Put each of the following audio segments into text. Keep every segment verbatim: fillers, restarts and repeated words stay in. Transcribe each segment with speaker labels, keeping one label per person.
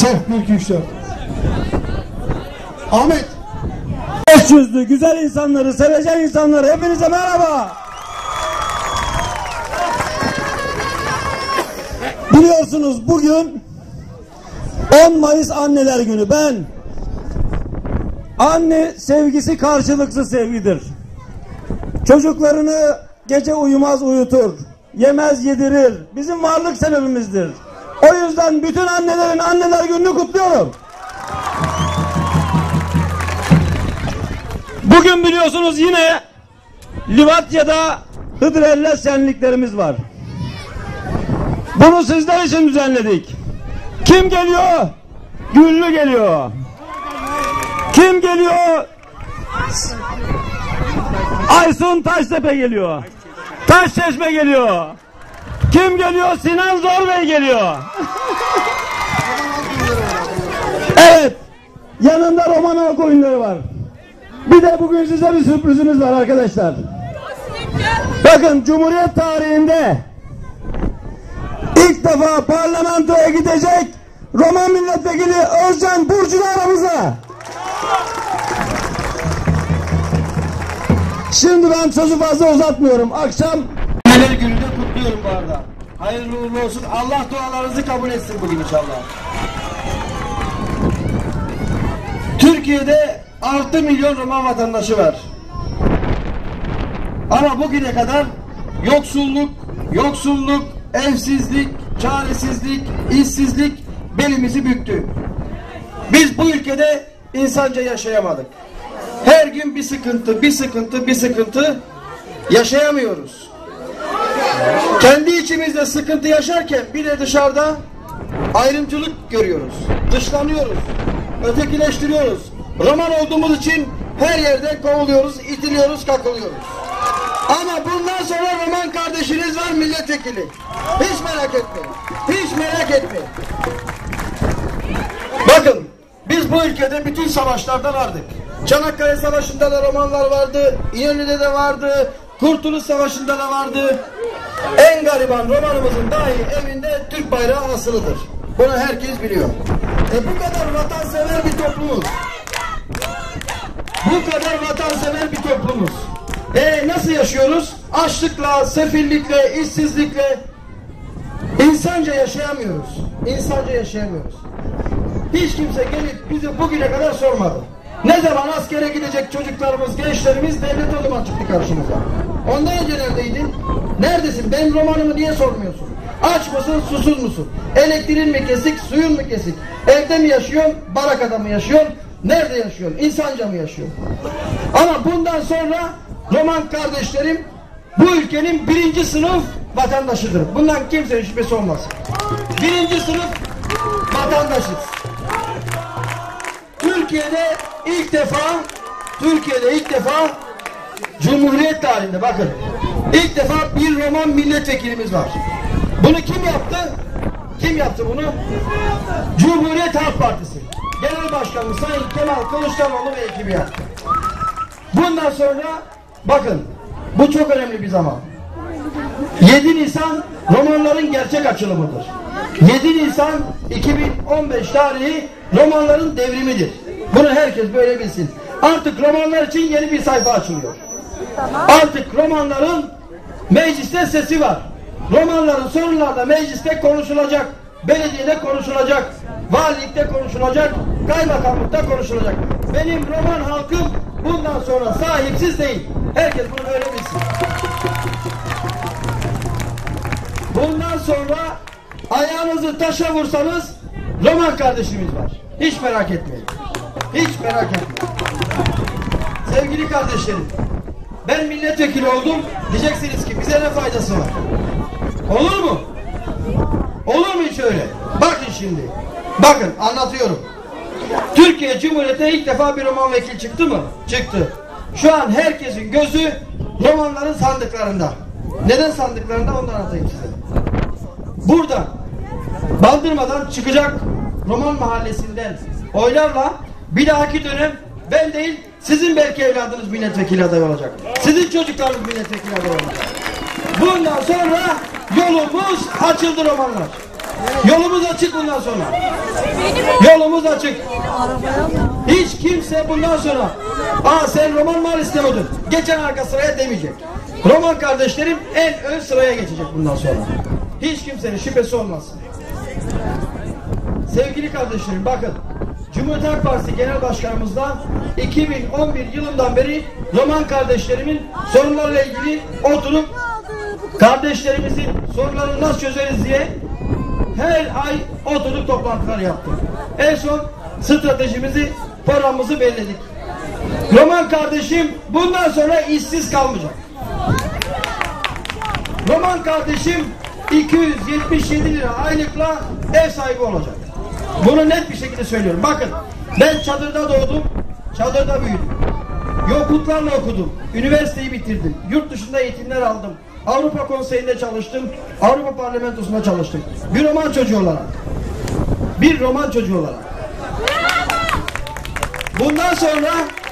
Speaker 1: Çok büyük güçler. Ahmet.
Speaker 2: Beş yüzlü güzel insanları, sevecen insanları hepinize merhaba. Biliyorsunuz bugün on Mayıs Anneler Günü. Ben anne sevgisi karşılıksız sevgidir. Çocuklarını gece uyumaz uyutur, yemez yedirir. Bizim varlık sebebimizdir. O yüzden bütün annelerin Anneler Günü'nü kutluyorum. Bugün biliyorsunuz yine Livatya'da Hıdrellez şenliklerimiz var. Bunu sizler için düzenledik. Kim geliyor? Güllü geliyor. Kim geliyor? Aysun Taştepe geliyor. Taşçeşme geliyor. Kim geliyor? Sinan Zorbey geliyor. Evet. Yanında roman halk oyunları var. Bir de bugün size bir sürprizimiz var arkadaşlar. Bakın Cumhuriyet tarihinde ilk defa parlamentoya gidecek Roman milletvekili Özcan Burcu aramızda. Şimdi ben sözü fazla uzatmıyorum. Akşam
Speaker 3: Anneler Günü'nü kutluyorum bu arada. Hayırlı uğurlu olsun. Allah dualarınızı kabul etsin bugün inşallah. Türkiye'de altı milyon Roman vatandaşı var. Ama bugüne kadar yoksulluk, yoksulluk, evsizlik, çaresizlik, işsizlik belimizi büktü. Biz bu ülkede insanca yaşayamadık. Her gün bir sıkıntı, bir sıkıntı, bir sıkıntı yaşayamıyoruz. Kendi içimizde sıkıntı yaşarken bir de dışarıda ayrımcılık görüyoruz. Dışlanıyoruz, ötekileştiriyoruz. Roman olduğumuz için her yerden kovuluyoruz, itiliyoruz, kakılıyoruz. Ama bundan sonra Roman kardeşiniz var milletvekili. Hiç merak etmeyin. Hiç merak etmeyin. Bakın biz bu ülkede bütün savaşlarda vardık. Çanakkale Savaşı'nda da Romanlar vardı. İnönü'de de vardı. Kurtuluş Savaşı'nda da vardı. En gariban Romanımızın dahi evinde Türk bayrağı asılıdır. Bunu herkes biliyor. E bu kadar vatansever bir toplumuz. Bu kadar vatansever bir toplumuz. E nasıl yaşıyoruz? Açlıkla, sefillikle, işsizlikle insanca yaşayamıyoruz. İnsanca yaşayamıyoruz. Hiç kimse gelip bize bugüne kadar sormadı. Ne zaman askere gidecek çocuklarımız, gençlerimiz devlet o zaman çıktı karşımıza. Ondan önce neredeydin? Neredesin? Benim romanımı niye sormuyorsun? Aç mısın, susuz musun? Elektriğin mi kesik, suyun mu kesik? Evde mi yaşıyorsun, barakada mı yaşıyorsun? Nerede yaşıyorsun? İnsanca mı yaşıyorsun? Ama bundan sonra Roman kardeşlerim bu ülkenin birinci sınıf vatandaşıdır. Bundan kimsenin şüphesi olmasın. Birinci sınıf vatandaşız. Türkiye'de ilk defa Türkiye'de ilk defa Cumhuriyet tarihinde bakın ilk defa bir Roman milletvekilimiz var. Bunu kim yaptı? Kim yaptı bunu? Cumhuriyet Halk Partisi. Genel Başkanımız Sayın Kemal Kılıçdaroğlu ve ekibi yaptı. Bundan sonra bakın bu çok önemli bir zaman. yedi Nisan romanların gerçek açılımıdır. yedi Nisan iki bin on beş tarihi romanların devrimidir. Bunu herkes böyle bilsin. Artık romanlar için yeni bir sayfa açılıyor. Artık romanların mecliste sesi var. Romanların sorunlarda mecliste konuşulacak. Belediyede konuşulacak. Valilikte konuşulacak. Kaymakamlıkta konuşulacak. Benim roman halkım bundan sonra sahipsiz değil. Herkes bunu böyle bilsin. Bundan sonra ayağınızı taşa vursanız Roman kardeşimiz var. Hiç merak etmeyin. Hiç merak etmeyin. Sevgili kardeşlerim, ben milletvekili oldum. Diyeceksiniz ki bize ne faydası var? Olur mu? Olur mu hiç öyle? Bakın şimdi. Bakın anlatıyorum. Türkiye Cumhuriyeti'ne ilk defa bir Roman vekil çıktı mı? Çıktı. Şu an herkesin gözü romanların sandıklarında. Neden sandıklarında onu anlatayım size. Burada Bandırma'dan çıkacak Roman mahallesinden oylarla bir dahaki dönem ben değil sizin belki evladınız milletvekili adayı olacak. Sizin çocuklarınız milletvekili adayı olacak. Bundan sonra yolumuz açıldı romanlar. Yolumuz açık bundan sonra. Yolumuz açık. Hiç kimse bundan sonra aa sen Roman mahallesinde miydin? Geçen arka sıraya demeyecek. Roman kardeşlerim en ön sıraya geçecek bundan sonra. Hiç kimsenin şüphesi olmasın. Sevgili kardeşlerim bakın. Cumhuriyet Halk Partisi Genel Başkanımızla iki bin on bir yılından beri Roman kardeşlerimin sorunlarıyla ilgili oturup kardeşlerimizin sorunlarını nasıl çözeriz diye her ay oturup toplantılar yaptık. En son stratejimizi, programımızı belirledik. Roman kardeşim bundan sonra işsiz kalmayacak. Roman kardeşim iki yüz yetmiş yedi lira aylıkla ev sahibi olacak. Bunu net bir şekilde söylüyorum. Bakın ben çadırda doğdum, çadırda büyüdüm. Yokluklarla okudum, üniversiteyi bitirdim, yurt dışında eğitimler aldım. Avrupa Konseyi'nde çalıştım, Avrupa Parlamentosu'nda çalıştım. Bir Roman çocuğu olarak. Bir Roman çocuğu olarak. Bundan sonra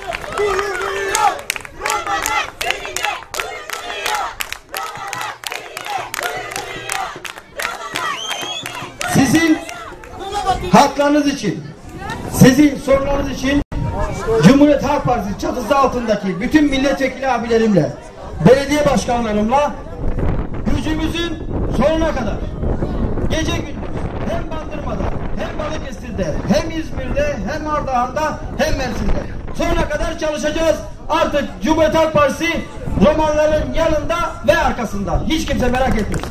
Speaker 3: sizin haklarınız için, sizin sorunlarınız için Cumhuriyet Halk Partisi çatısı altındaki bütün milletvekili abilerimle, belediye başkanlarımla gücümüzün sonuna kadar gece gündüz hem Bandırma'da hem Balıkesir'de hem İzmir'de hem Ardahan'da hem Mersin'de sonuna kadar çalışacağız. Artık Cumhuriyet Halk Partisi Romanların yanında ve arkasında. Hiç kimse merak etmesin.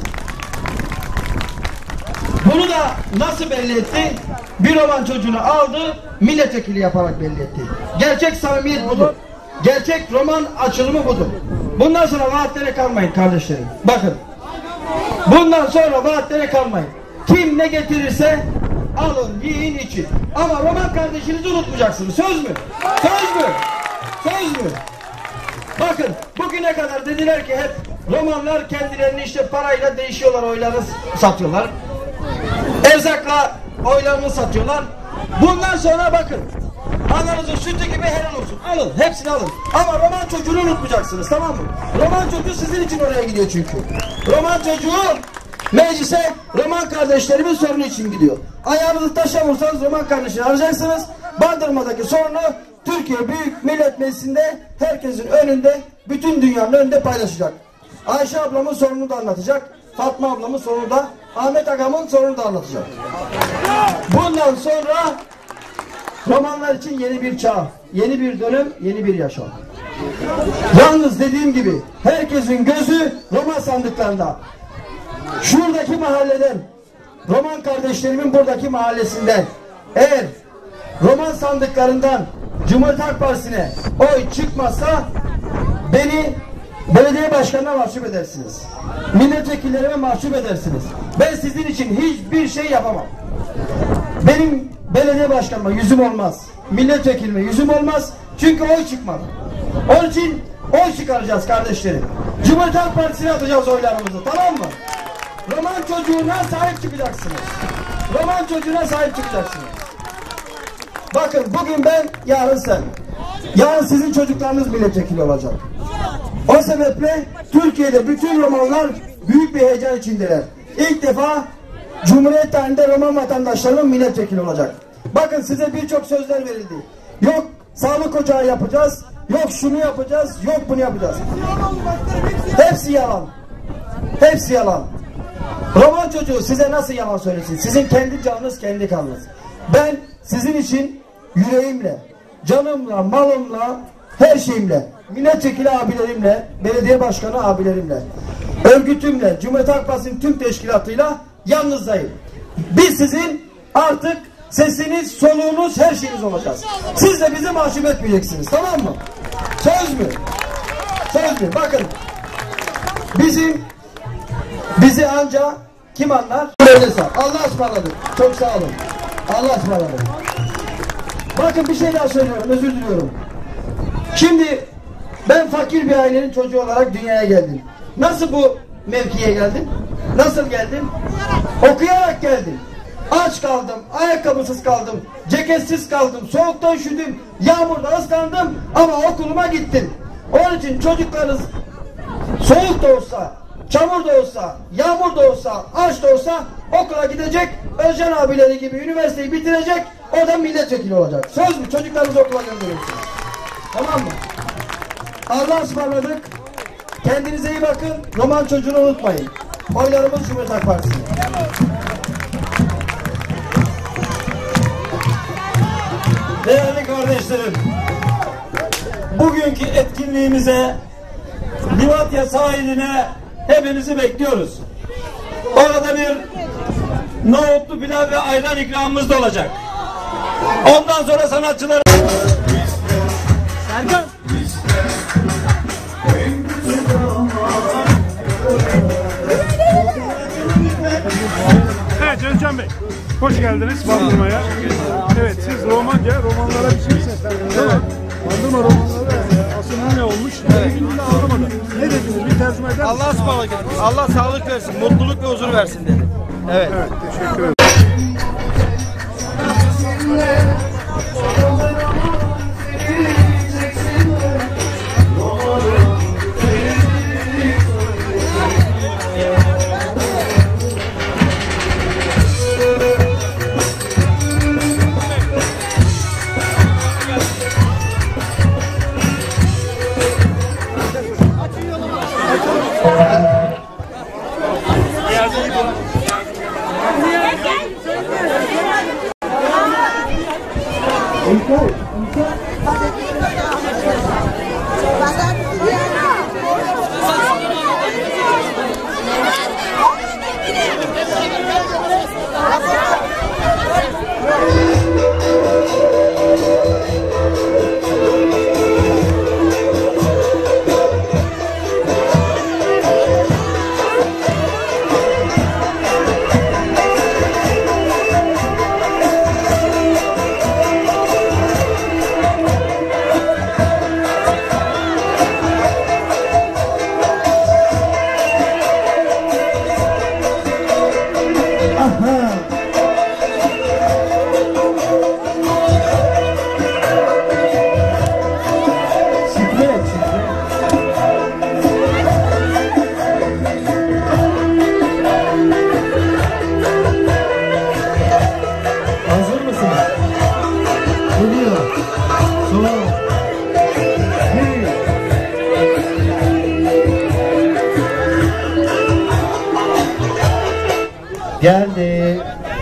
Speaker 3: Bunu da nasıl belli etti? Bir Roman çocuğunu aldı, milletvekili yaparak belli etti. Gerçek samimiyet budur. Gerçek Roman açılımı budur. Bundan sonra vaatlere kalmayın kardeşlerim. Bakın. Bundan sonra vaatlere kalmayın. Kim ne getirirse alın, yiyin, için. Ama Roman kardeşinizi unutmayacaksınız. Söz mü? Söz mü? Söz mü? Bakın bugüne kadar dediler ki hep Romanlar kendilerini işte parayla değişiyorlar, oylarını satıyorlar. Erzakla oylarını satıyorlar. Bundan sonra bakın. Ananızın sütü gibi helal olsun. Alın. Hepsini alın. Ama Roman çocuğunu unutmayacaksınız. Tamam mı? Roman çocuğu sizin için oraya gidiyor çünkü. Roman çocuğu meclise Roman kardeşlerimin sorunu için gidiyor. Ayağınızı taşa vursanız Roman kardeşini arayacaksınız. Bandırma'daki sorunu Türkiye Büyük Millet Meclisi'nde herkesin önünde, bütün dünyanın önünde paylaşacak. Ayşe ablamın sorununu da anlatacak. Fatma ablamın sorunu da, Ahmet agamın sorunu da anlatacak. Bundan sonra Romanlar için yeni bir çağ, yeni bir dönem, yeni bir yaşam. Yalnız dediğim gibi herkesin gözü Roman sandıklarında. Şuradaki mahalleden, Roman kardeşlerimin buradaki mahallesinden eğer Roman sandıklarından Cumhuriyet Halk Partisi'ne oy çıkmazsa beni belediye başkanına mahcup edersiniz. Milletvekillerime mahcup edersiniz. Ben sizin için hiçbir şey yapamam. Benim belediye başkanıma yüzüm olmaz. Milletvekilime yüzüm olmaz. Çünkü oy çıkmadı. Onun için oy çıkaracağız kardeşlerim. Cumhuriyet Halk Partisi'ne atacağız oylarımızı. Tamam mı? Roman çocuğuna sahip çıkacaksınız. Roman çocuğuna sahip çıkacaksınız. Bakın bugün ben, yarın sen. Yarın sizin çocuklarınız milletvekili olacak. O sebeple Türkiye'de bütün Romanlar büyük bir heyecan içindeler. İlk defa Cumhuriyet tarihinde Roman vatandaşlarının milletvekili olacak. Bakın size birçok sözler verildi. Yok sağlık ocağı yapacağız, yok şunu yapacağız, yok bunu yapacağız. Hepsi yalan. Hepsi yalan. Roman çocuğu size nasıl yalan söylesin? Sizin kendi canınız, kendi kanınız. Ben sizin için yüreğimle, canımla, malımla, her şeyimle, milletvekili abilerimle, belediye başkanı abilerimle, örgütümle, Cumhuriyet Halk Partisi'nin tüm teşkilatıyla yalnızdayım. Biz sizin artık sesiniz, soluğunuz, her şeyiniz olacağız. Siz de bizi mahcup etmeyeceksiniz. Tamam mı? Söz mü? Söz mü? Bakın. Bizim bizi anca kim anlar? Allah'a ısmarladık. Çok sağ olun. Allah'a ısmarladık. Bakın bir şey daha söylüyorum. Özür diliyorum. Şimdi ben fakir bir ailenin çocuğu olarak dünyaya geldim. Nasıl bu mevkiye geldim? Nasıl geldim? Okuyarak geldim. Aç kaldım, ayakkabısız kaldım, ceketsiz kaldım, soğukta üşüdüm, yağmurda ıslandım ama okuluma gittim. Onun için çocuklarınız soğuk da olsa, çamur da olsa, yağmur da olsa, aç da olsa okula gidecek, Özcan abileri gibi üniversiteyi bitirecek, oradan milletvekili olacak. Söz mü? Çocuklarınızı okula gönderirsiniz. Tamam mı? Allah'a ısmarladık. Kendinize iyi bakın. Roman çocuğunu unutmayın. Oylarımız Cumhuriyet Halk Partisi.
Speaker 2: Değerli kardeşlerim, bugünkü etkinliğimize Livatya sahiline hepinizi bekliyoruz. Orada bir nohutlu pilav ve ayran ikramımız da olacak. Ondan sonra sanatçılar... Serkan!
Speaker 1: Evet Özcan Bey, hoş geldiniz Bandırma'ya. Evet, siz romanca, romanlara bir şey seslendiniz ama Bandırma romanları aslında ne olmuş? Evet. Bir anlamadım. Ne dediniz? Bir tercüme eder misiniz?
Speaker 4: Allah ısmarladık. Allah sağlık versin, mutluluk ve huzur versin dedi. Evet.
Speaker 1: Evet, teşekkür ederim.
Speaker 2: Geldi.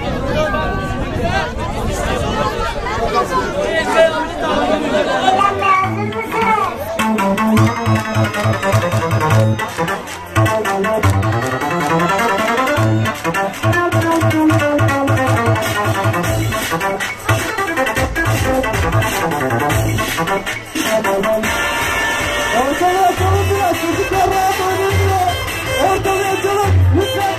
Speaker 2: Ortalığı açalım biraz. Çocuklar rahat oynayın. Ortalığı açalım. Lütfen.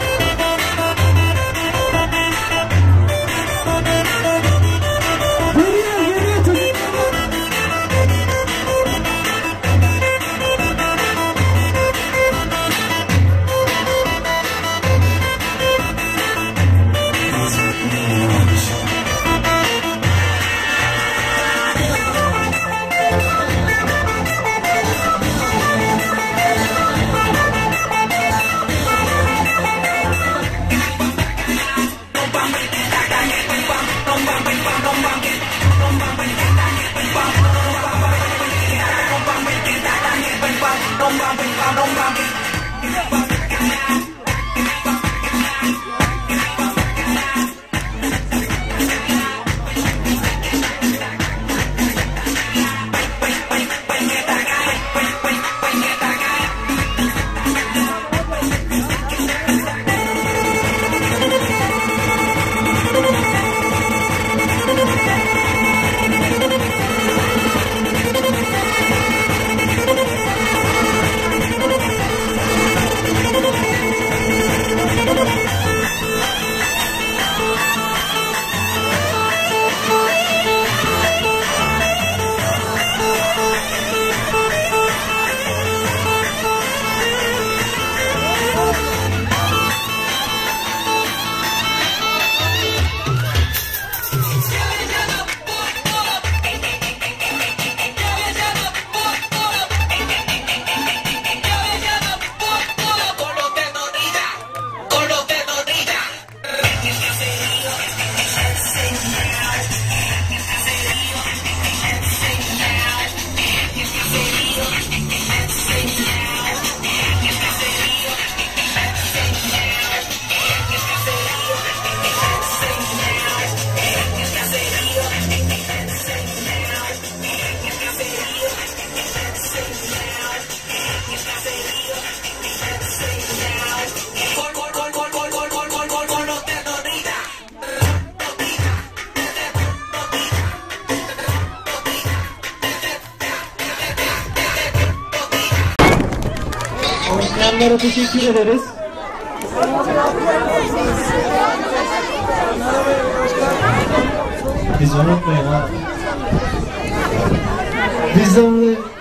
Speaker 5: Oynayanlara teşekkür ederiz. Biz unutmayın ha. Biz de